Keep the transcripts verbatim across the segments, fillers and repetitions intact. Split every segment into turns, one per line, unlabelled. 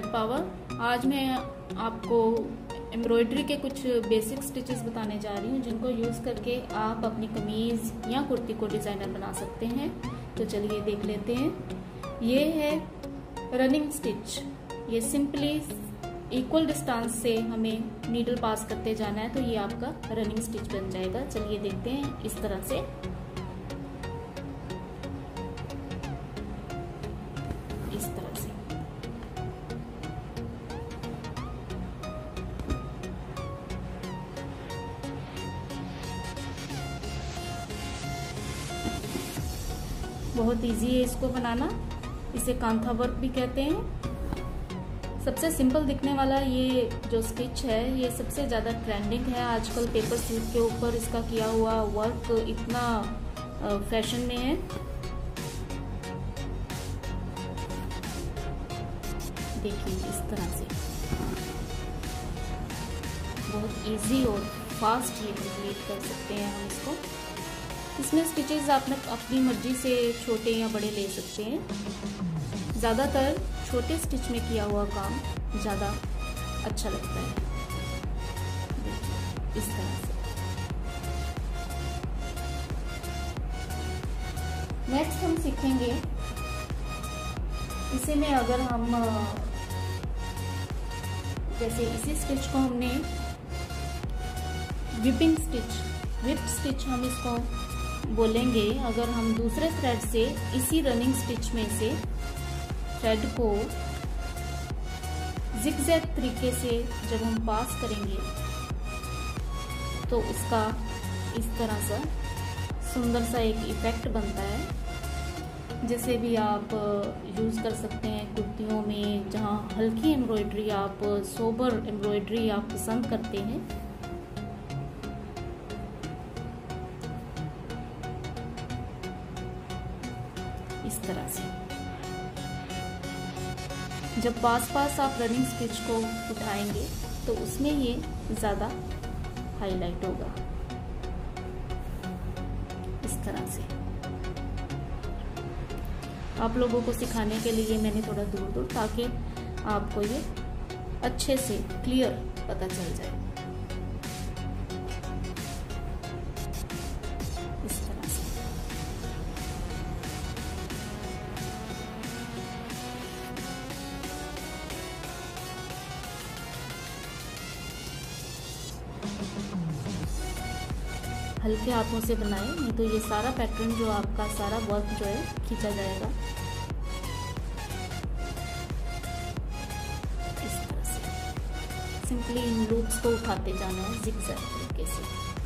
Power. आज मैं आपको एम्ब्रॉयडरी के कुछ बेसिक स्टिचेस बताने जा रही हूँ जिनको यूज़ करके आप अपनी कमीज़ या कुर्ती को डिज़ाइनर बना सकते हैं। तो चलिए देख लेते हैं। ये है रनिंग स्टिच। ये सिंपली इक्वल डिस्टेंस से हमें नीडल पास करते जाना है तो ये आपका रनिंग स्टिच बन जाएगा। चलिए देखते हैं इस तरह से। इस तरह से बहुत इजी है इसको बनाना। इसे कांथा वर्क भी कहते हैं। सबसे सिंपल दिखने वाला ये जो स्टिच है ये सबसे ज़्यादा ट्रेंडिंग है आजकल। पेपर सिल्क के ऊपर इसका किया हुआ वर्क इतना फैशन में है। देखिए इस तरह से बहुत इजी और फास्ट ये कंप्लीट कर सकते हैं हम इसको। इसमें स्टिचेस आप अपनी मर्जी से छोटे या बड़े ले सकते हैं। ज़्यादातर छोटे स्टिच में किया हुआ काम ज़्यादा अच्छा लगता है। इस तरह से नेक्स्ट हम सीखेंगे इसी में अगर हम जैसे इसी स्टिच को हमने विपिंग स्टिच विप स्टिच हम इसको बोलेंगे। अगर हम दूसरे थ्रेड से इसी रनिंग स्टिच में से थ्रेड को जिगजैग तरीके से जब हम पास करेंगे तो उसका इस तरह से सुंदर सा एक इफेक्ट बनता है। जिसे भी आप यूज़ कर सकते हैं कुर्तियों में, जहाँ हल्की एम्ब्रॉयडरी आप सोबर एम्ब्रॉयडरी आप पसंद करते हैं। इस तरह से जब पास पास आप रनिंग स्टिच को उठाएंगे तो उसमें ये ज़्यादा हाईलाइट होगा। इस तरह से आप लोगों को सिखाने के लिए मैंने थोड़ा दूर दूर ताकि आपको ये अच्छे से क्लियर पता चल जाए। इस तरह से हल्के हाथों से बनाएं, नहीं तो ये सारा पैटर्न जो आपका सारा वर्क जो है खींचा जाएगा। इस तरह से सिंपली इन लूप्स को उठाते जाना है जिगजैग तरीके से।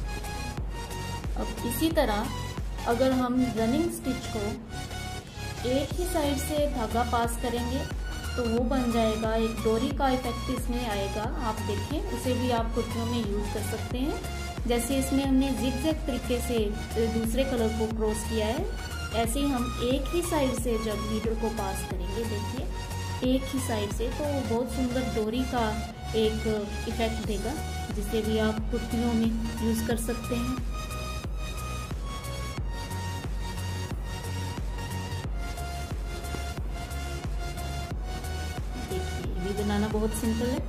अब इसी तरह अगर हम रनिंग स्टिच को एक ही साइड से धागा पास करेंगे तो वो बन जाएगा एक डोरी का इफेक्ट इसमें आएगा। आप देखें, उसे भी आप कुर्तियों में यूज कर सकते हैं। जैसे इसमें हमने जिगजैग तरीके से दूसरे कलर को क्रॉस किया है, ऐसे ही हम एक ही साइड से जब नीडल को पास करेंगे, देखिए एक ही साइड से, तो बहुत सुंदर डोरी का एक इफेक्ट देगा जिसे भी आप कुर्तियों में यूज कर सकते हैं। देखिए ये भी बनाना बहुत सिंपल है।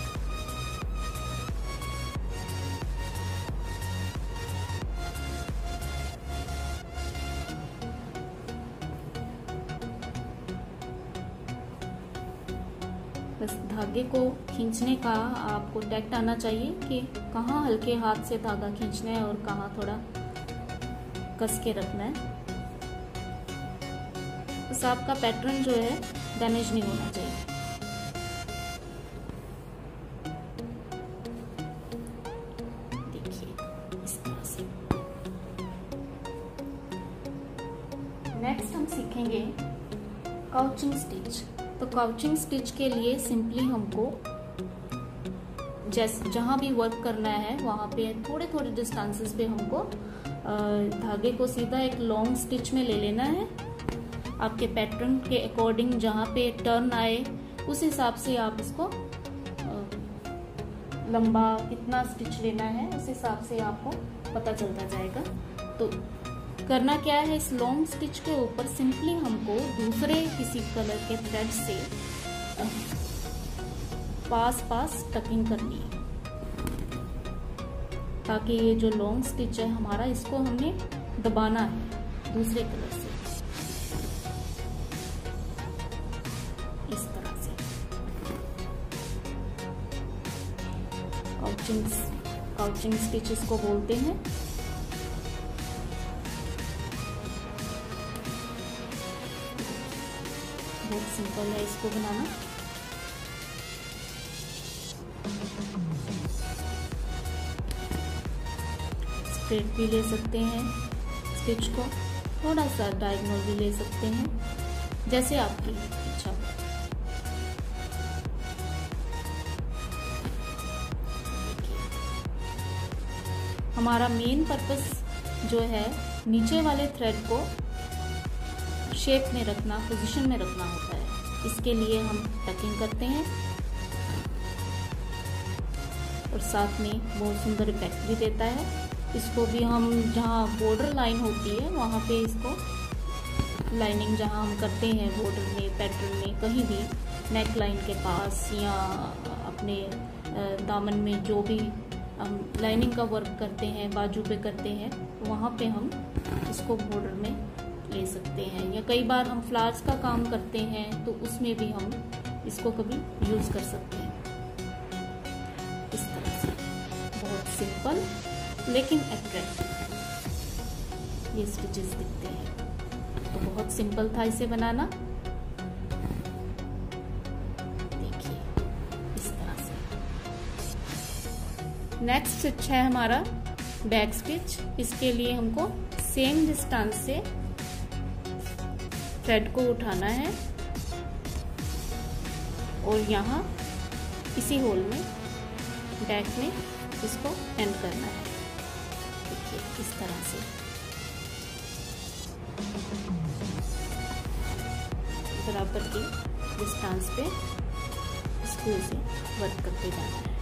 बस धागे को खींचने का आपको टैक्ट आना चाहिए कि कहाँ हल्के हाथ से धागा खींचना है और कहाँ थोड़ा कस के रखना है। बस आपका पैटर्न जो है डैमेज नहीं होना चाहिए। देखिए इस तरह से। नेक्स्ट हम सीखेंगे काउचिंग स्टिच। तो काउचिंग स्टिच के लिए सिंपली हमको जैसे जहाँ भी वर्क करना है वहाँ पे थोड़े थोड़े डिस्टेंसेस पे हमको धागे को सीधा एक लॉन्ग स्टिच में ले लेना है। आपके पैटर्न के अकॉर्डिंग जहाँ पे टर्न आए उस हिसाब से आप इसको लंबा कितना स्टिच लेना है उस हिसाब से आपको पता चलता जाएगा। तो करना क्या है, इस लॉन्ग स्टिच के ऊपर सिंपली हमको दूसरे किसी कलर के थ्रेड से पास पास टकिंग करनी है, ताकि ये जो लॉन्ग स्टिच है हमारा, इसको हमने दबाना है दूसरे कलर से, इस तरह से। काउचिंग काउचिंग स्टिच इसको बोलते हैं। बहुत सिंपल है इसको बनाना। स्ट्रेट भी ले सकते हैं स्टिच को, थोड़ा सा डायगोनल भी ले सकते हैं, जैसे आपकी इच्छा हो। हमारा मेन पर्पस जो है नीचे वाले थ्रेड को शेप में रखना, पोजीशन में रखना होता है। इसके लिए हम टकिंग करते हैं और साथ में बहुत सुंदर इफेक्ट भी देता है। इसको भी हम जहाँ बॉर्डर लाइन होती है वहाँ पे इसको लाइनिंग जहाँ हम करते हैं बॉर्डर में, पैटर्न में, कहीं भी नेक लाइन के पास या अपने दामन में जो भी हम लाइनिंग का वर्क करते हैं, बाजू पे करते हैं, वहाँ पे हम इसको बॉर्डर में ले सकते हैं। या कई बार हम फ्लावर्स का काम करते हैं तो उसमें भी हम इसको कभी यूज़ कर सकते हैं। इस तरह से बहुत सिंपल लेकिन अट्रैक्टिव ये स्टिचेस दिखते हैं। तो बहुत सिंपल था इसे बनाना। देखिए इस तरह से। नेक्स्ट स्टिच है हमारा बैक स्टिच। इसके लिए हमको सेम डिस्टेंस से थ्रेड को उठाना है और यहाँ इसी होल में बैक में इसको एंड करना है। देखिए इस तरह से बराबर की डिस्टेंस पे इसको ऐसे वर्क करते जाना है।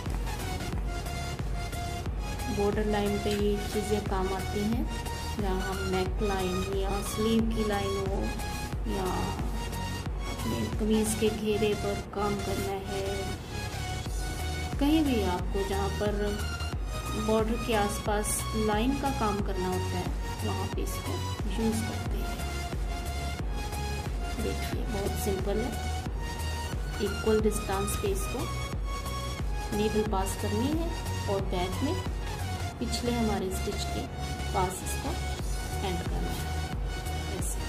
बॉर्डर लाइन पे ये चीज़ें काम आती हैं, जहाँ हम नेक लाइन या स्लीव की लाइन हो या अपने कमीज़ के घेरे पर काम करना है, कहीं भी आपको जहाँ पर बॉर्डर के आसपास लाइन का काम करना होता है वहाँ पे इसको यूज़ करते हैं। देखिए बहुत सिंपल है। इक्वल डिस्टेंस पे इसको नीडल पास करनी है और बैक में पिछले हमारे स्टिच के पास इसको एंड करना है ऐसे।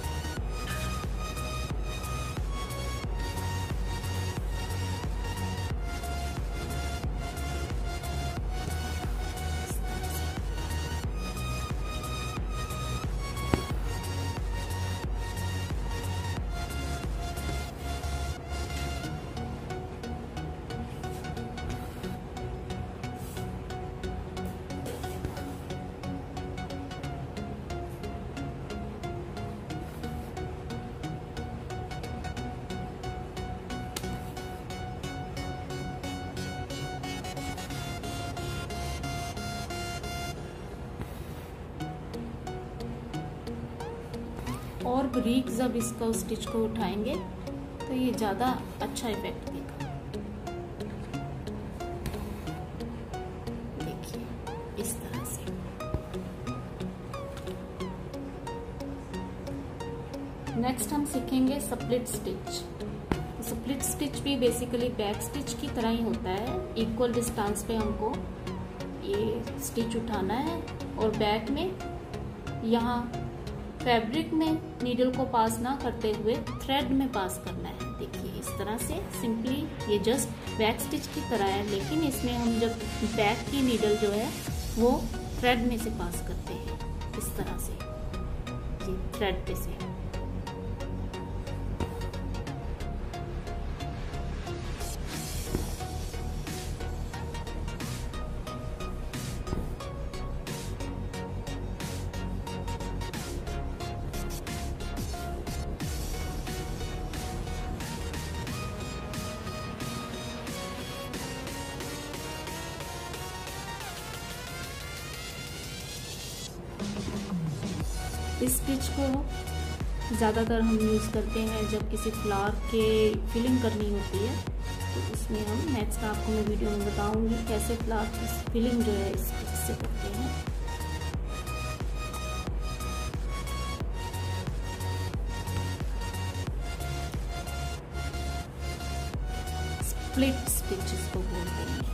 और ब्रीक जब इसका स्टिच को उठाएंगे तो ये ज़्यादा अच्छा इफेक्ट देगा। देखिए इस तरह से। नेक्स्ट हम सीखेंगे स्प्लिट स्टिच। स्प्लिट स्टिच भी बेसिकली बैक स्टिच की तरह ही होता है। इक्वल डिस्टेंस पे हमको ये स्टिच उठाना है और बैक में यहाँ फैब्रिक में नीडल को पास ना करते हुए थ्रेड में पास करना है। देखिए इस तरह से सिंपली ये जस्ट बैक स्टिच की तरह है, लेकिन इसमें हम जब बैक की नीडल जो है वो थ्रेड में से पास करते हैं इस तरह से, ये थ्रेड पे से। इस स्टिच को ज़्यादातर हम यूज़ करते हैं जब किसी फ्लावर के फिलिंग करनी होती है तो इसमें हम नेक्स्ट आपको मैं वीडियो में बताऊंगी कैसे फ्लावर की फिलिंग जो है इस स्टिच से करते हैं। स्प्लिट स्टिच इसको बोलते हैं।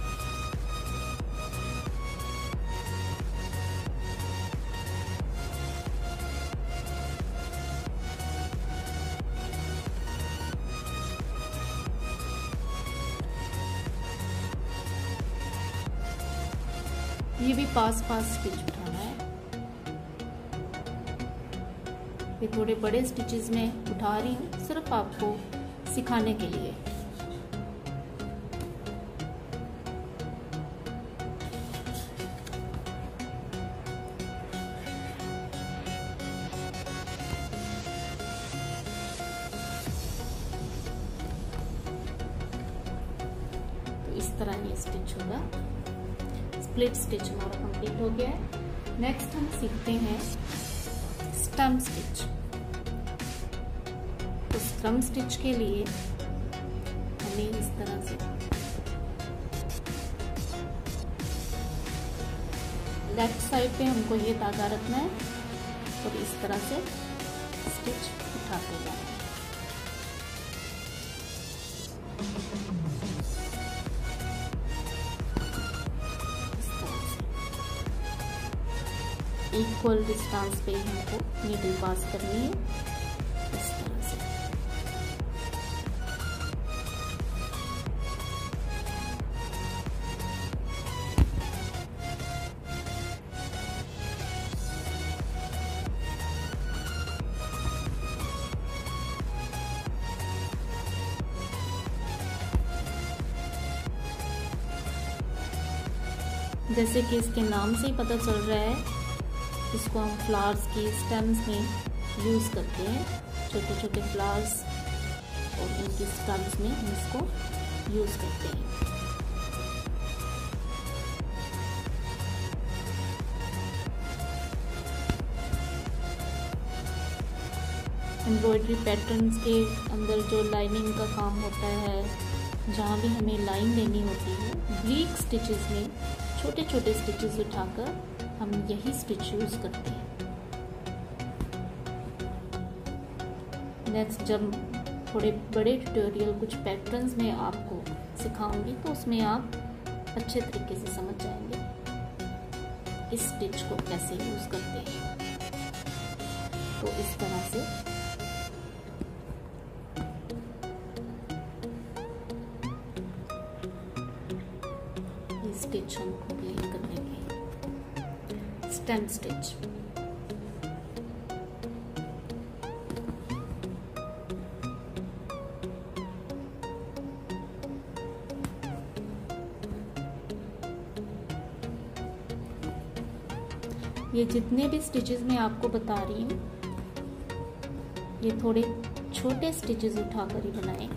ये भी पास पास स्टिच उठाना है। ये थोड़े बड़े स्टिचेस में उठा रही हूँ सिर्फ आपको सिखाने के लिए। तो इस तरह ये स्टिच होगा। स्प्लिट स्टिच हमारा कंप्लीट हो गया है। नेक्स्ट हम सीखते हैं स्टम स्टिच। तो स्टम स्टिच के लिए हमें इस तरह से लेफ्ट साइड पे हमको ये धागा रखना है और इस तरह से स्टिच उठाते जाना है। इक्वल डिस्टेंस पे हमको नीडल पास करनी है इस तरह से। जैसे कि इसके नाम से ही पता चल रहा है, इसको हम फ्लावर्स की स्टेम्स में यूज़ करते हैं। छोटे छोटे फ्लावर्स और उनकी स्टेम्स में हम इसको यूज़ करते हैं। एम्ब्रॉयडरी पैटर्न्स के अंदर जो लाइनिंग का काम होता है, जहाँ भी हमें लाइन देनी होती है, ब्रीक स्टिचेस में छोटे छोटे स्टिचेस उठाकर हम यही स्टिच यूज करते हैं। नेक्स्ट जब थोड़े बड़े ट्यूटोरियल कुछ पैटर्न्स में आपको सिखाऊंगी तो उसमें आप अच्छे तरीके से समझ जाएंगे इस स्टिच को कैसे यूज करते हैं। तो इस तरह से ये स्टिच हम कंप्लीट कर लेंगे। स्टेम स्टिच ये जितने भी स्टिचेस मैं आपको बता रही हूँ, ये थोड़े छोटे स्टिचेस उठाकर ही बनाएं।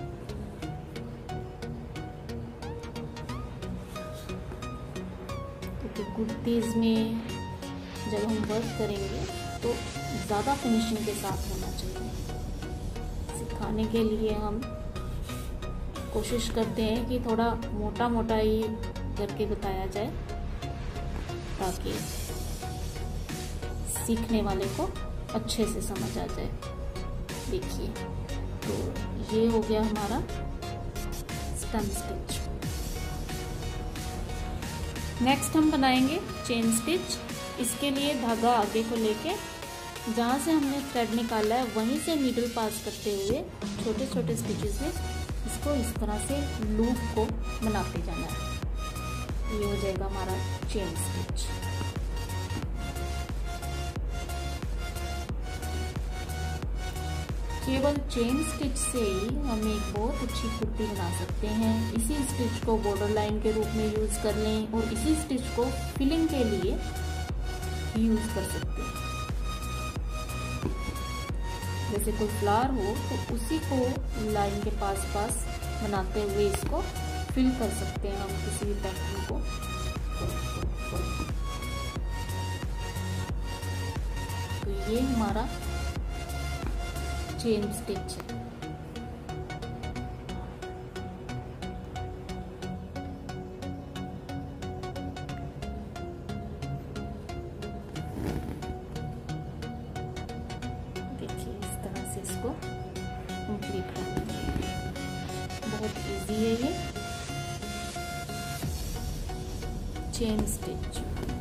क्योंकि कुर्तीज में जब हम वर्क करेंगे तो ज़्यादा फिनिशिंग के साथ होना चाहिए। सिखाने के लिए हम कोशिश करते हैं कि थोड़ा मोटा मोटा ही करके बताया जाए ताकि सीखने वाले को अच्छे से समझ आ जाए। देखिए, तो ये हो गया हमारा स्टम स्टिच। नेक्स्ट हम बनाएंगे चेन स्टिच। इसके लिए धागा आगे को लेके जहाँ से हमने थ्रेड निकाला है वहीं से नीडल पास करते हुए छोटे छोटे स्टिचेस में इसको इस तरह से लूप को बनाते जाना है। ये हो जाएगा हमारा चेन स्टिच। केवल चेन स्टिच से ही हम एक बहुत अच्छी कुर्ती बना सकते हैं। इसी स्टिच को बॉर्डर लाइन के रूप में यूज कर लें और इसी स्टिच को फिलिंग के लिए यूज कर सकते हैं। जैसे कोई फ्लावर हो तो उसी को लाइन के पास पास बनाते हुए इसको फिल कर सकते हैं हम किसी भी पैटर्न को। तो ये हमारा चेन स्टिच है। इसको कंप्लीट कर देंगे। बहुत इजी है ये चेन स्टिच।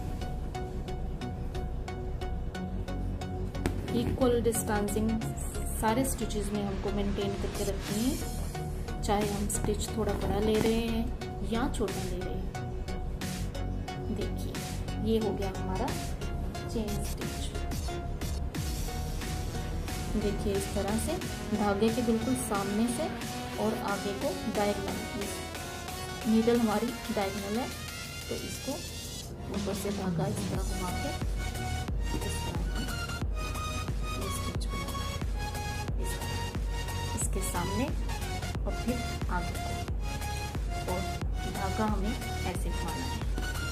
इक्वल डिस्टेंसिंग सारे स्टिचेस में हमको मेंटेन करके रखनी है, चाहे हम स्टिच थोड़ा बड़ा ले रहे हैं या छोटा ले रहे हैं। देखिए ये हो गया हमारा चेन स्टिच। देखिए इस तरह से धागे के बिल्कुल सामने से और आगे को डायगोनल, नीडल हमारी डायगोनल है तो इसको ऊपर से धागा इस तरह घुमा के इस तरह ये स्टिच बनाना है, इस तरह इसके सामने और फिर आगे को, और धागा हमें ऐसे घुमाना है।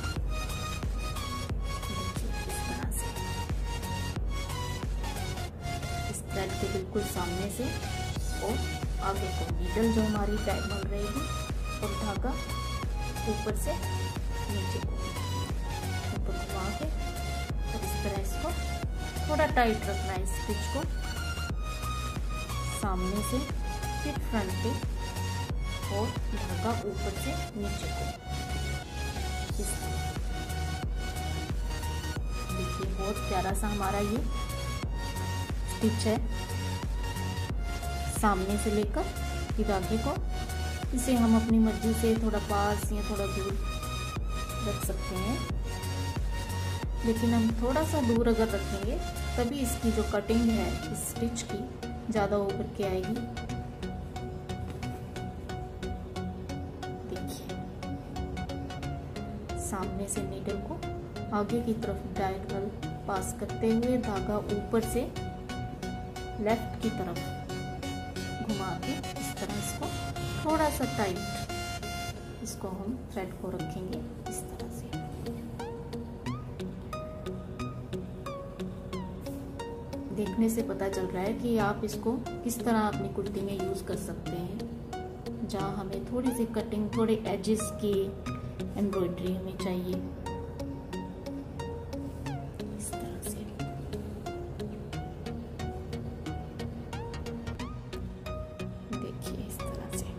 इस तरह से इस थ्रेड के बिल्कुल सामने से और आगे को नीडल जो हमारी डायगोनल रहेगी और धागा ऊपर से नीचे को ऊपर घुमा के और इस तरह इसको थोड़ा टाइट रखना है। स्टिच को सामने से फिर फ्रंट पे और धागा ऊपर से नीचे को इस तरह। देखिए बहुत प्यारा सा हमारा ये स्टिच है, सामने से लेकर धागे को। इसे हम अपनी मर्जी से थोड़ा पास या थोड़ा दूर रख सकते हैं, लेकिन हम थोड़ा सा दूर अगर रखेंगे तभी इसकी जो कटिंग है इस स्टिच की ज़्यादा उभर के आएगी। देखिए सामने से नीडल को आगे की तरफ डायगोनल पास करते हुए धागा ऊपर से लेफ्ट की तरफ घुमा के इस तरह इसको थोड़ा सा टाइट इसको हम थ्रेड को रखेंगे इस तरह से। देखने से पता चल रहा है कि आप इसको किस तरह अपनी कुर्ती में यूज कर सकते हैं। जहाँ हमें थोड़ी सी कटिंग, थोड़े एजेस की एम्ब्रॉयडरी हमें चाहिए इस तरह से। देखिए इस तरह से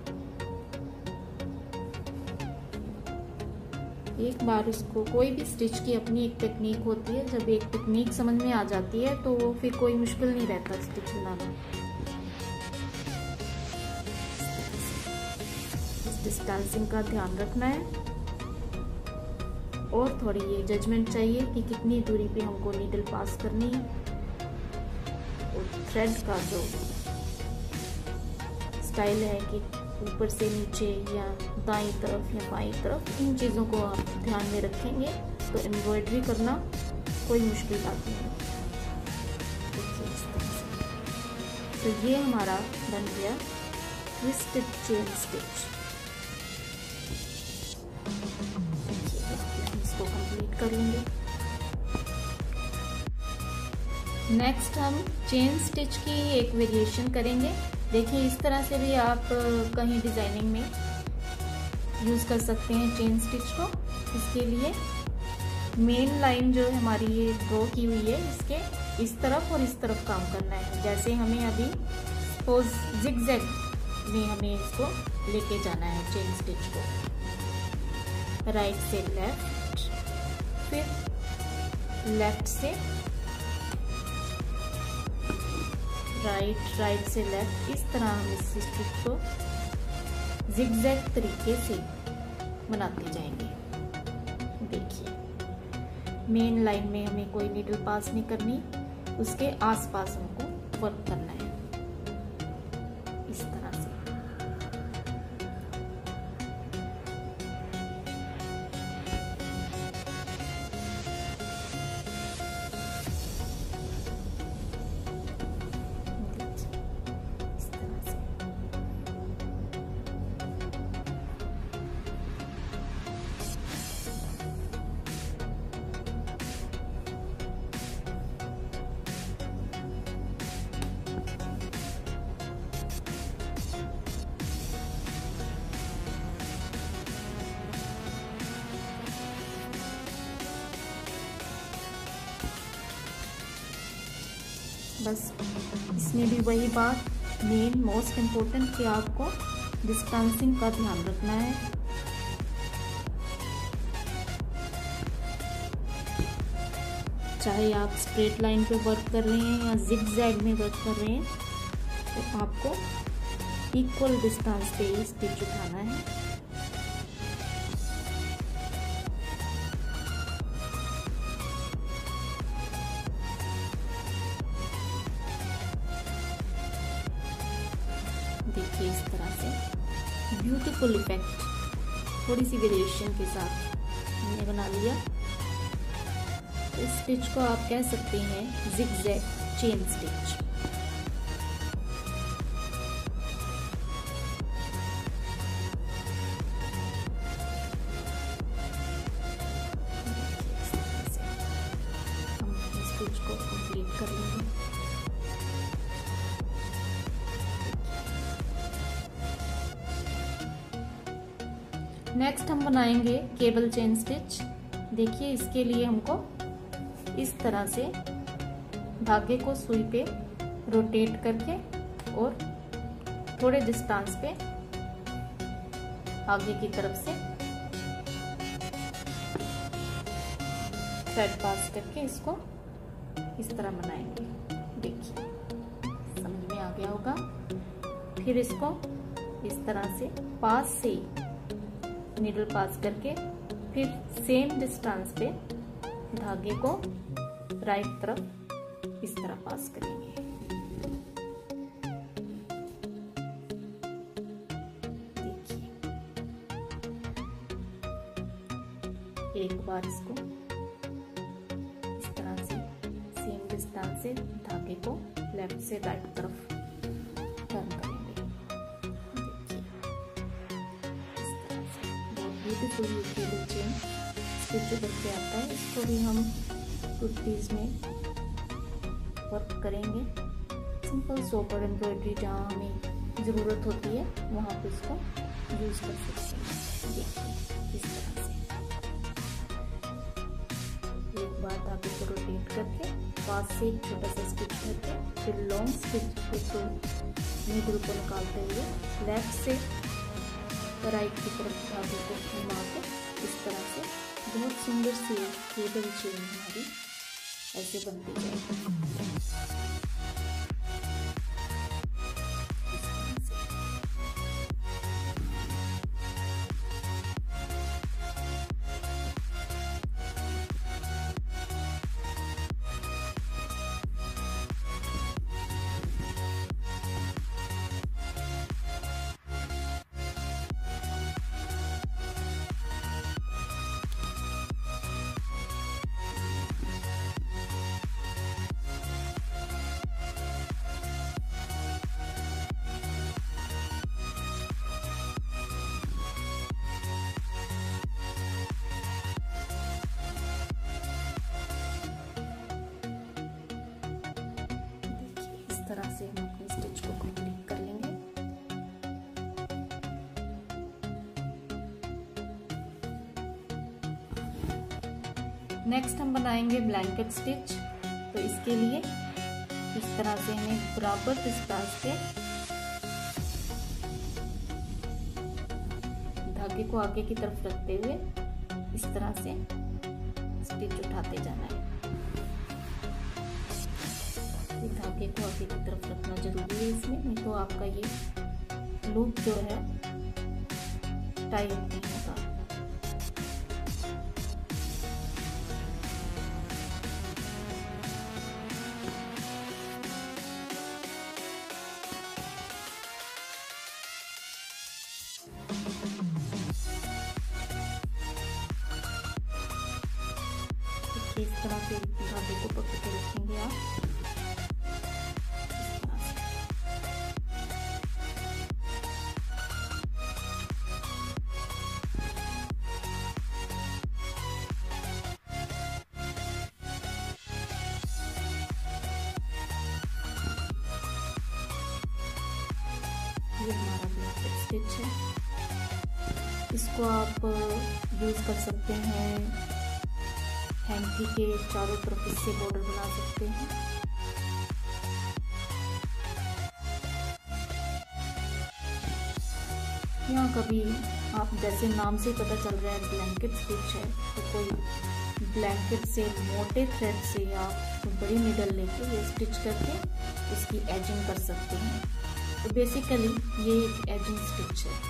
एक बार इसको, कोई भी स्टिच की अपनी एक टेक्निक होती है, जब एक टेक्निक समझ में आ जाती है तो फिर कोई मुश्किल नहीं रहता स्टिच बनाना। इस डिस्टेंसिंग का ध्यान रखना है और थोड़ी ये जजमेंट चाहिए कि कितनी दूरी पे हमको नीडल पास करनी है, और थ्रेड का जो स्टाइल है कि ऊपर से नीचे या दाईं तरफ या बाईं तरफ, इन चीज़ों को आप ध्यान में रखेंगे तो एम्ब्रॉयडरी करना कोई मुश्किल बात नहीं है। तो ये हमारा बन गया ट्विस्टेड चेन स्टिच। इसको कंप्लीट कर लेंगे। नेक्स्ट हम चेन स्टिच की एक वेरिएशन करेंगे। देखिए इस तरह से भी आप कहीं डिजाइनिंग में यूज कर सकते हैं चेन स्टिच को। इसके लिए मेन लाइन जो हमारी ये ड्रॉ की हुई है, इसके इस तरफ और इस तरफ काम करना है। जैसे हमें अभी सपोज जिगजैग में हमें इसको लेके जाना है चेन स्टिच को, राइट से लेफ्ट, फिर लेफ्ट से राइट, राइट से लेफ्ट, इस तरह हम इस स्टिच को जिगजैग तरीके से बनाते जाएंगे। देखिए मेन लाइन में हमें कोई नीडल पास नहीं करनी, उसके आसपास हमको वर्क करना है इस तरह से। बस इसमें भी वही बात, मेन मोस्ट इम्पोर्टेंट कि आपको डिस्टेंसिंग का ध्यान रखना है। चाहे आप स्ट्रेट लाइन पे वर्क कर रहे हैं या जिग-जैग में वर्क कर रहे हैं, तो आपको इक्वल डिस्टेंस पे ही स्टिच उठाना है। देखिए इस तरह से ब्यूटीफुल इफेक्ट थोड़ी सी वेरिएशन के साथ हमने बना लिया। इस स्टिच को आप कह सकते हैं जिग-जैग चेन स्टिच। हम इस स्टिच को कंप्लीट कर लेंगे। नेक्स्ट हम बनाएंगे केबल चेन स्टिच। देखिए इसके लिए हमको इस तरह से धागे को सुई पे रोटेट करके और थोड़े डिस्टेंस पे आगे की तरफ से थ्रेड पास करके इसको इस तरह बनाएंगे। देखिए समझ में आ गया होगा। फिर इसको इस तरह से पास से नीडल पास करके फिर सेम डिस्टेंस पे धागे को राइट तरफ इस तरह पास करेंगे। देखिए एक बार इसको इस तरह से सेम डिस्टेंस से धागे को लेफ्ट से राइट तरफ टर्न करेंगे। ब्यूटीफुल केबल चेन स्टिच करके आता है। इसको भी हम कुर्तीज में वर्क करेंगे। सिंपल सोपर एम्ब्रॉयडरी जहाँ हमें ज़रूरत होती है वहाँ पे इसको यूज़ कर सकते हैं। देखिए इस तरह से एक बार धागे को रोटेट करके पास से एक छोटा सा स्टिच करके फिर लॉन्ग स्टिच के थ्रू नीडल को निकालते हुए लेफ्ट से राइट की तरफ धागे को घुमा के इस तरह से बहुत सुंदर सी केबल चेन हमारी ऐसे बनती जाएगी। तरह से हम अपनी स्टिच को कंप्लीट कर लेंगे। नेक्स्ट हम बनाएंगे ब्लैंकेट स्टिच। तो इसके लिए इस तरह से हमें बराबर डिस्टेंस पे धागे को आगे की तरफ रखते हुए इस तरह से स्टिच उठाते जाना है। धागे को आगे की तरफ रखना जरूरी है इसमें, नहीं तो आपका ये लूप जो है टाई अप नहीं होगा। इस तरह से धागे को पकड़ के रखेंगे आप। ये हमारा ब्लैंकेट स्टिच है। इसको आप यूज़ कर सकते हैं, हैंकी के चारों तरफ इससे बॉर्डर बना सकते हैं। या कभी आप जैसे नाम से पता चल रहा है ब्लैंकेट स्टिच है, तो कोई ब्लैंकेट से मोटे थ्रेड से आप बड़ी नीडल लेके ये स्टिच करके इसकी एजिंग कर सकते हैं। तो बेसिकली ये एक एजिंग स्टिच है।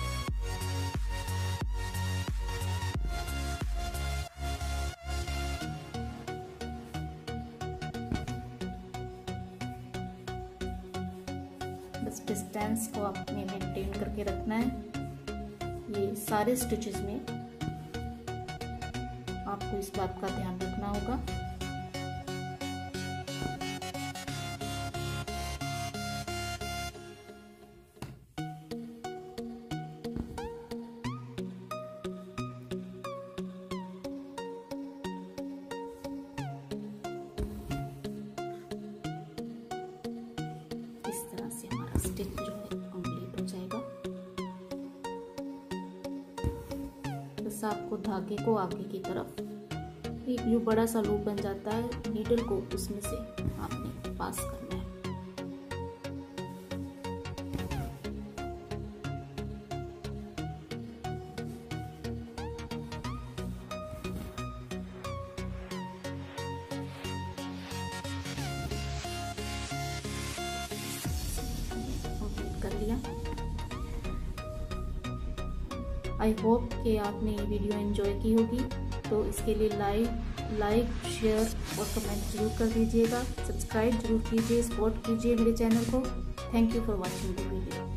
बस डिस्टेंस को आपने मेंटेन करके रखना है। ये सारे स्टिचेस में आपको इस बात का ध्यान रखना होगा। इस तरह से हमारा स्टिच जो है कंप्लीट हो जाएगा। बस आपको धागे को आगे की तरफ एक जो बड़ा सा लूप बन जाता है नीडल को उसमें से आपने पास करना है। कर लिया। आई होप कि आपने ये वीडियो एंजॉय की होगी, तो इसके लिए लाइक लाइक शेयर और कमेंट जरूर कर दीजिएगा। सब्सक्राइब जरूर कीजिए, सपोर्ट कीजिए मेरे चैनल को। Thank you for watching the video.